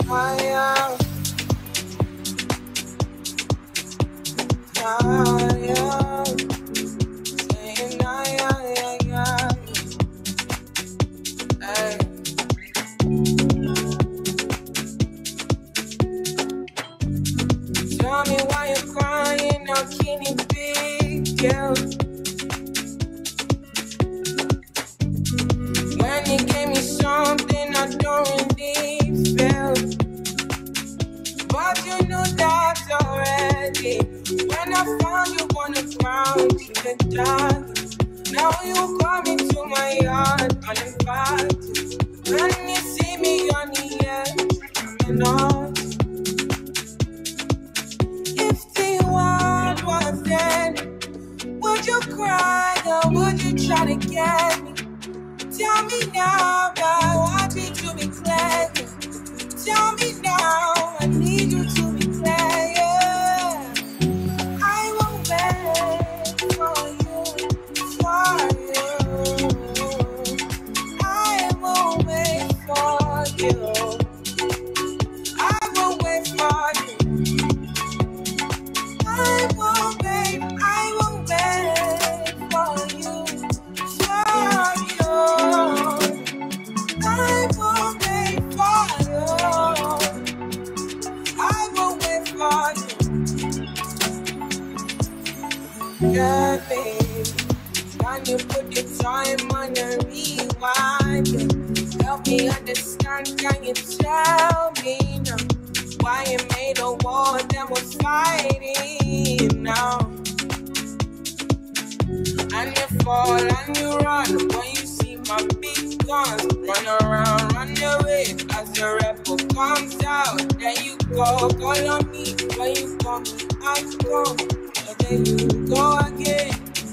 Tell me why you're crying, how can it be, girl? When you gave me something I don't really feel, but you knew that already. When I found you on the ground in the dark, now you come into my yard uninvited. When you see me on the edge, I'm in awe. If the world was dead, would you cry or would you try to get me? Tell me now, I want me to be clear. Tell me now, I need you to be clear. Yeah. I won't wait for you, I won't wait for you. I won't wait for you. I won't wait for you, I won't wait for you. I won't wait for you. Yeah, babe. Can you put the time on a rewind? Help me understand, can you tell me now why you made a war that was fighting now? And you fall and you run when you see my big guns. Run around, run away as the rebel comes out. There you go, call on me when you come, I come. And then you go again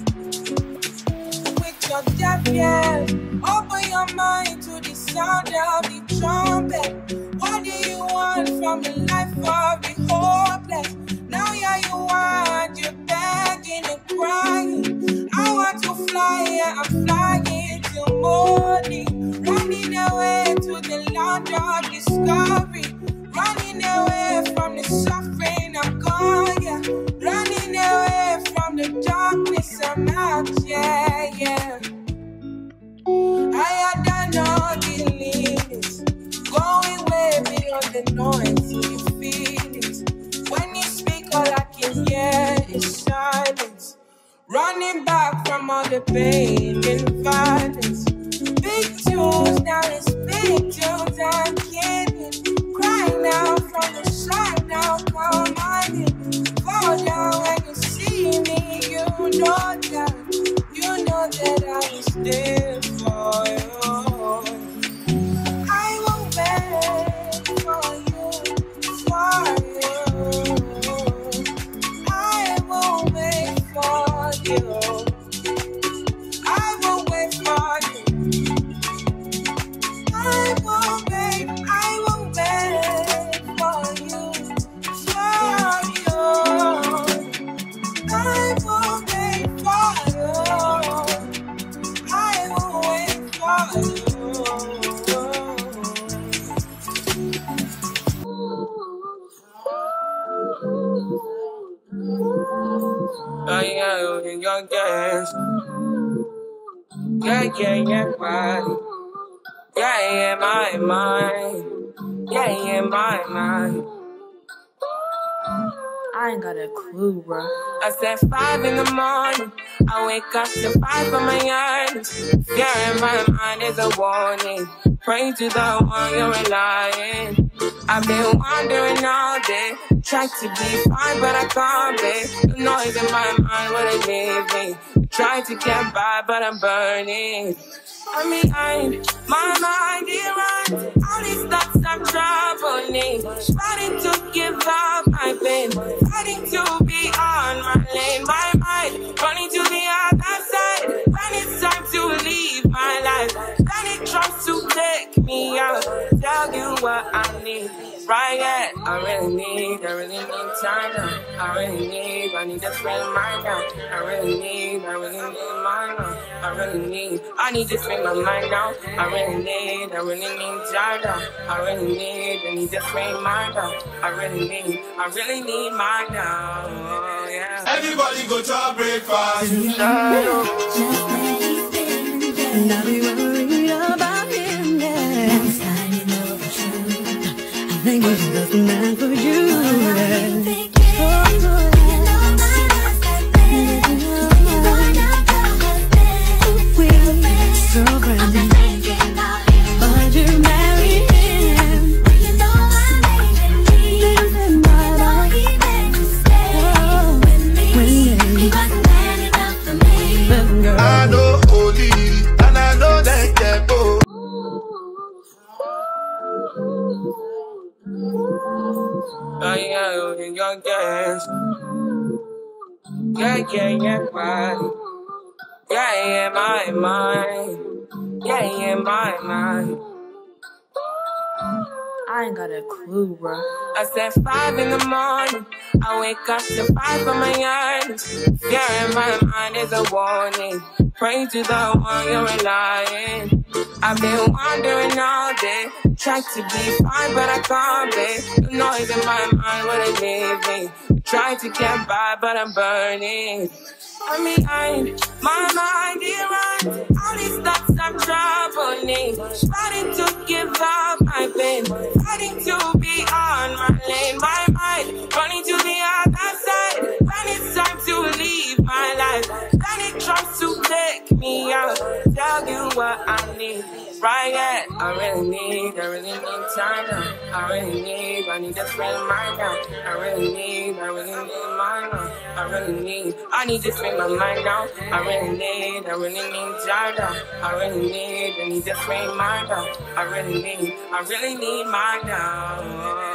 with your deaf ears. Open your mind to the sound of the trumpet. What do you want from the life of the hopeless? Now yeah, you want, you're begging and crying. I want to fly, yeah, I'm flying till morning. Running away to the land of discovery. Running away from the suffering I'm gone, yeah. Running away from the darkness I'm out, yeah, yeah. I had done all the limits, going way beyond the noise in your feelings. When you speak, all I can hear is silence. Running back from all the pain and violence. Big tunes, now it's big tunes, I'm kidding. Crying out from the side, now come on in. Fall down when you see me, you know that I was there for you. I won't wait for you, I won't wait for you. I won't wait for you. I won't wait for you, I won't wait for you. I won't wait for you. Oh yeah, you young guys. Yeah, buddy. Yeah, my mind. Yeah, my mind. I ain't got a clue, bro. I said 5 in the morning. I wake up to 5 for my eyes. Fear in my mind is a warning. Pray to the one you're relying. I've been wandering all day. Try to be fine, but I can't be. The noise in my mind wouldn't leave me. Try to get by, but I'm burning. I'm behind, my mind it runs. All these thoughts I'm troubling. Fighting to give up my pain. Fighting to be on my lane. My mind running to the other side. When it's time to leave my life, then it tries to take me out. Tell you what I need. right yet. I really need time now. I need to free my mind. I really need my mind. I need to free my mind now. I really need time now. I need to free my mind. I really need mine now. Yeah. Everybody go to breakfast. And I'll be worried about him, yeah. I think he's just a man for you, yeah. I know holy, and I know that devil. Oh yeah, young gas. Yeah, right. Yeah, my mind. Yeah, my mind. I ain't got a clue, bro. I said 5 in the morning. I wake up to 5 on my yard. Fear in my mind is a warning. Pray to the one you're relying. I've been wandering all day. Tried to be fine, but I can't be. The noise in my mind wouldn't leave me. Tried to get by, but I'm burning. I'm behind, my mind it runs. All these thoughts I'm troubling. Starting to give up my pain. Starting to be on my lane. My mind running to the other side. When it's time to leave my life, then it tries to take me out. Tell you what I need. Right yet, I really need time now. I need to free my mind. I need my mind. I need to free my mind now. I really need time now. I need to free my mind. I really need mine now.